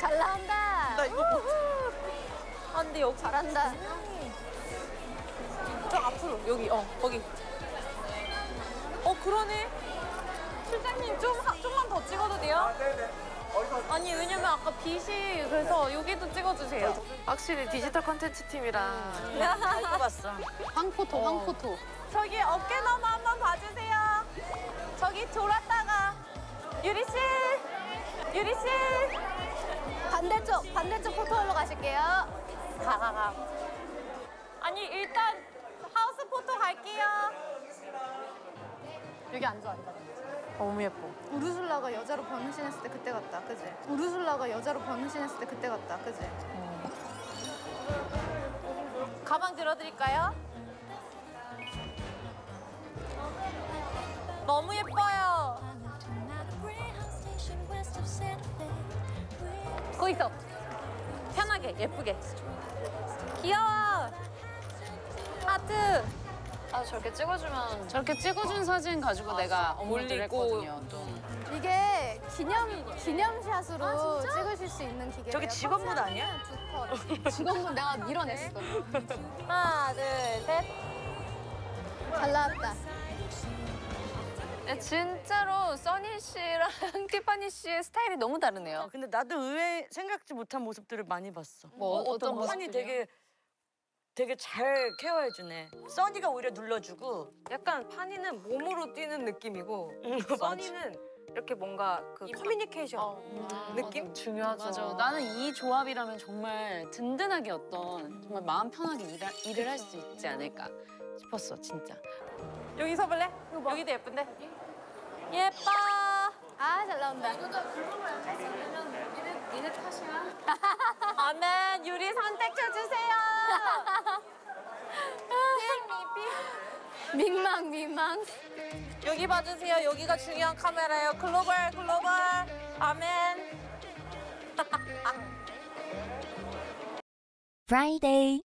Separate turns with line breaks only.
잘 나온다.
나 이거 못.
아, 근데 여기
잘한다.
저 앞으로 여기 거기. 그러네. 실장님 좀만 더 찍어도 돼요?
네네.
아니 왜냐면 아까 빛이 그래서 여기도 찍어주세요. 확실히 디지털 컨텐츠 팀이랑.
이거 봤어.
황포토, 황포토.
저기 어깨 너머 한번 봐주세요. 저기 돌았다가 유리 씨, 유리 씨.
반대쪽 포토홀로 가실게요.
가. 아니 일단 하우스 포토 갈게요.
여기 앉아.
너무 예뻐.
우르술라가 여자로 변신했을 때 그때 같다, 그지? 우르술라가 여자로 변신했을 때 그때 같다, 그지?
가방 들어드릴까요? 너무 예뻐요. 거기서 편하게 예쁘게. 귀여워. 하트.
아 저렇게 찍어주면 저렇게 찍어준 사진 가지고 내가 업로드를 했거든요. 또.
이게 기념샷으로 찍으실 수 있는 기계예요.
저기 직원분 아니야?
직원분 내가 밀어냈어.
하나, 둘, 셋.
잘 나왔다.
진짜로 써니 씨랑 티파니 씨의 스타일이 너무 다르네요.
근데 나도 의외 생각지 못한 모습들을 많이 봤어.
뭐 어떤
판이
모습들이요?
되게 잘 케어해주네. 써니가 오히려 눌러주고.
약간 파니는 몸으로 뛰는 느낌이고 써니는 이렇게 뭔가 그 커뮤니케이션 느낌?
중요하죠.
맞아. 나는 이 조합이라면 정말 든든하게 정말 마음 편하게 일을 할 수 있지 않을까 싶었어, 진짜.
여기 서볼래? 여기도 예쁜데? 예뻐.
아, 잘 나온다.
니네 탓이야.
아멘. 유리 선택해주세요.
민망.
여기 봐주세요. 여기가 중요한 카메라예요. 글로벌. 아멘.
Friday.